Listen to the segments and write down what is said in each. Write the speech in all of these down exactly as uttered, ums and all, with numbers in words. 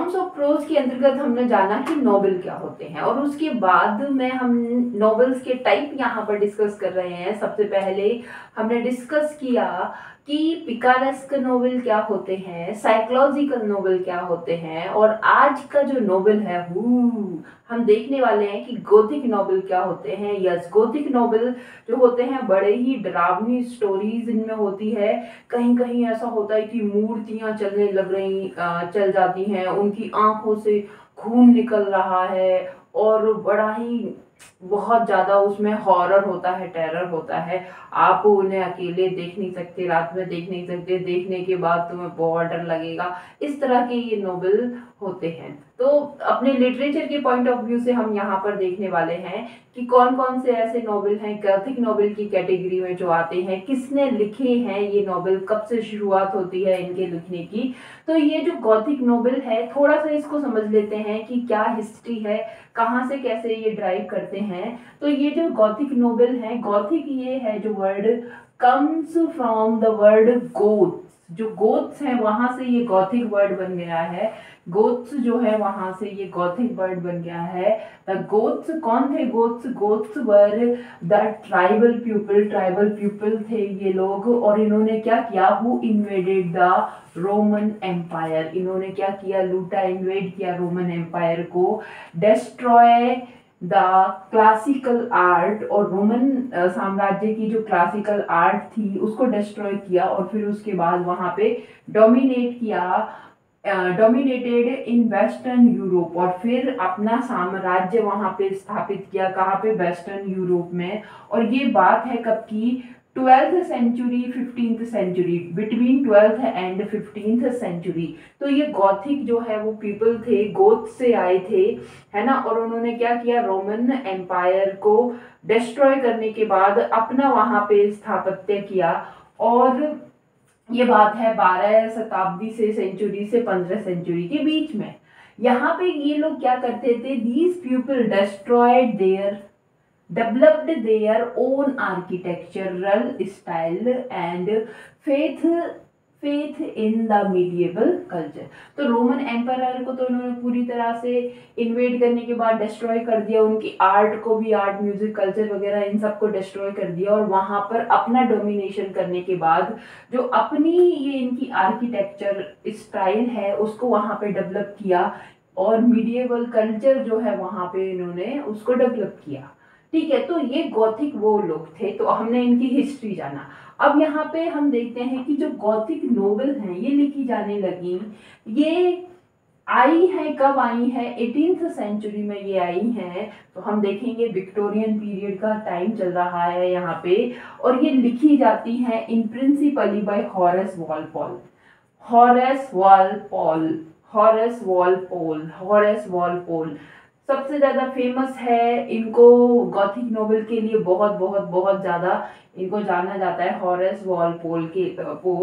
Forms of pros के अंतर्गत हमने जाना कि नॉवेल क्या होते हैं, और उसके बाद में हम नॉवेल्स के टाइप यहाँ पर डिस्कस कर रहे हैं। सबसे पहले हमने डिस्कस किया कि पिकारेस्क नोवेल क्या होते हैं, साइकोलॉजिकल नोवेल क्या होते हैं, और आज का जो नोवेल है हू हम देखने वाले हैं कि गोथिक नोवेल क्या होते हैं। यस, गोथिक नोवेल जो होते हैं बड़े ही डरावनी स्टोरीज इनमें होती है। कहीं कहीं ऐसा होता है कि मूर्तियां चलने लग रही चल जाती हैं, उनकी आंखों से खून निकल रहा है, और बड़ा ही बहुत ज्यादा उसमें हॉरर होता है, टेरर होता है। आप उन्हें अकेले देख नहीं सकते, रात में देख नहीं सकते, देखने के बाद तुम्हें बहुत डर लगेगा। इस तरह के ये नोवेल होते हैं। तो अपने लिटरेचर के पॉइंट ऑफ व्यू से हम यहाँ पर देखने वाले हैं कि कौन कौन से ऐसे नोवेल हैं गॉथिक नोवेल की कैटेगरी में जो आते हैं, किसने लिखे हैं ये नोवेल, कब से शुरुआत होती है इनके लिखने की। तो ये जो गॉथिक नोवेल है, थोड़ा सा इसको समझ लेते हैं कि क्या हिस्ट्री है, कहाँ से कैसे ये ड्राइव करते हैं। तो ये जो गॉथिक नोवेल है, गॉथिक ये है जो word comes from the word Goths. जो गोथ्स हैं वहां से ये गॉथिक वर्ड बन गया है। गोथ्स जो है वहां से ये गॉथिक वर्ड बन गया है। द गोथ्स कौन थे? Goths Goths were the tribal people. Tribal people थे ये लोग, और इन्होंने क्या किया? Who invaded the Roman Empire. इन्होंने क्या किया? लूटा, इन्वेड किया रोमन एम्पायर को। डेस्ट्रॉय द क्लासिकल आर्ट, और रोमन साम्राज्य की जो क्लासिकल आर्ट थी उसको डिस्ट्रॉय किया, और फिर उसके बाद वहां पे डोमिनेट किया, डोमिनेटेड इन वेस्टर्न यूरोप, और फिर अपना साम्राज्य वहां पे स्थापित किया। कहाँ पे? वेस्टर्न यूरोप में। और ये बात है कब की? Twelfth century, fifteenth century, between twelfth and fifteenth century. तो ये गॉथिक जो है वो पीपल थे, गोथ से आए थे, है ना। और उन्होंने क्या किया? रोमन एम्पायर को डिस्ट्रॉय करने के बाद अपना वहां पे स्थापत्य किया। और ये बात है बारह शताब्दी से सेंचुरी से पंद्रह सेंचुरी के बीच में। यहाँ पे ये लोग क्या करते थे? These people destroyed their developed their own architectural style and faith faith in the medieval culture। तो रोमन एम्पायर को तो इन्होंने पूरी तरह से इन्वेड करने के बाद डिस्ट्रॉय कर दिया, उनकी आर्ट को भी, आर्ट, म्यूजिक, कल्चर वगैरह इन सब को डिस्ट्रॉय कर दिया, और वहां पर अपना डोमिनेशन करने के बाद जो अपनी ये इनकी आर्किटेक्चर स्टाइल है उसको वहां पे डेवलप किया, और मीडिएवल कल्चर जो है वहां पे इन्होंने उसको डेवलप किया। ठीक है, तो ये गॉथिक वो लोग थे। तो हमने इनकी हिस्ट्री जाना। अब यहाँ पे हम देखते हैं कि जो गॉथिक नोवेल हैं ये लिखी जाने लगी, ये आई है, कब आई है? एटीन्थ सेंचुरी में ये आई हैं। तो हम देखेंगे विक्टोरियन पीरियड का टाइम चल रहा है यहाँ पे, और ये लिखी जाती हैं इन principally by Horace Walpole. Horace Walpole Horace Walpole Horace Walpole सबसे ज्यादा फेमस है। इनको गॉथिक नोवेल के लिए बहुत बहुत बहुत ज्यादा इनको जाना जाता है, हॉरेस वॉलपोल के को।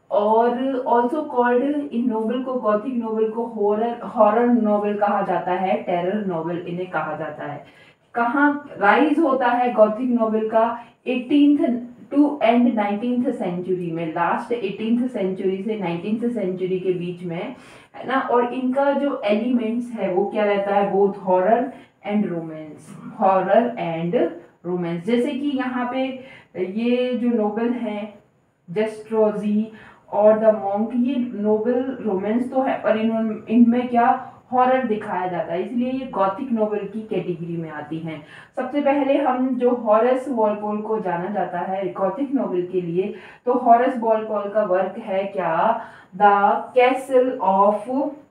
और ऑल्सो कॉल्ड, इन नोवेल को, गॉथिक नोवेल को हॉरर हॉरर नोवेल कहा जाता है, टेरर नोवेल इन्हें कहा जाता है। कहाँ राइज होता है गॉथिक नोवेल का? Eighteenth to and nineteenth century में, लास्ट एटीन्थ सेंचुरी से नाइनटीन्थ सेंचुरी के बीच में, है ना। और इनका जो एलिमेंट्स है वो क्या रहता है? Both horror and romance, horror and romance. जैसे कि यहाँ पे ये जो नोवेल है जेस्ट्रोजी और द मॉन्क, ये नोवेल रोमांस तो है पर इन्होंने इनमें क्या हॉरर दिखाया जाता है, इसलिए ये गॉथिक नोवेल की कैटेगरी में आती हैं। सबसे पहले हम जो हॉरेस वॉलपोल को जाना जाता है गॉथिक नोवेल के लिए, तो हॉरेस वॉलपोल का वर्क है क्या? The Castle of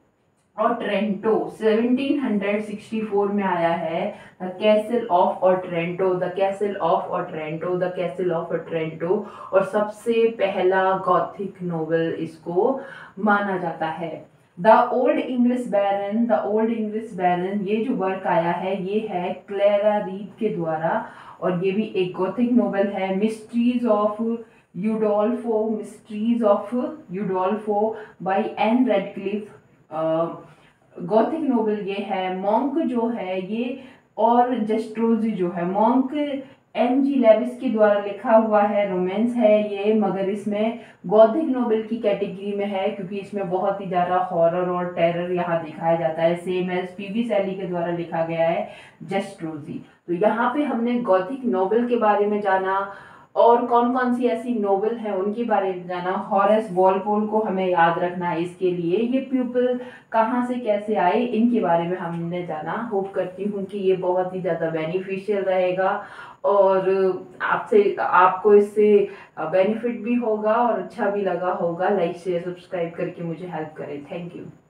Otranto, seventeen sixty four में आया है। The Castle of Otranto the Castle of Otranto the Castle of Otranto और सबसे पहला गॉथिक नोवेल इसको माना जाता है। The Old English Baron the Old English Baron ये जो वर्क आया है ये है क्लेरा रीड के द्वारा, और ये भी एक गॉथिक नोवेल है। Mysteries of Udolpho Mysteries of Udolpho by Ann Radcliffe Gothic novel ये है। मॉन्क जो है ये, और जेस्ट्रोजी जो है, मॉन्क एन जी लेविस के द्वारा लिखा हुआ है, रोमांस है ये, मगर इसमें गॉथिक नॉवेल की कैटेगरी में है क्योंकि इसमें बहुत ही ज़्यादा हॉरर और टेरर यहाँ दिखाया जाता है। सेम एज पीबी शैली के द्वारा लिखा गया है जस्ट रोजी। तो यहाँ पे हमने गॉथिक नॉवेल के बारे में जाना और कौन कौन सी ऐसी नॉवेल हैं उनके बारे में जाना। हॉरेस वॉलपोल को हमें याद रखना है इसके लिए, ये पीपल कहाँ से कैसे आए इनके बारे में हमने जाना। होप करती हूँ कि ये बहुत ही ज़्यादा बेनिफिशियल रहेगा और आपसे आपको इससे बेनिफिट भी होगा और अच्छा भी लगा होगा। लाइक शेयर सब्सक्राइब करके मुझे हेल्प करें। Thank you.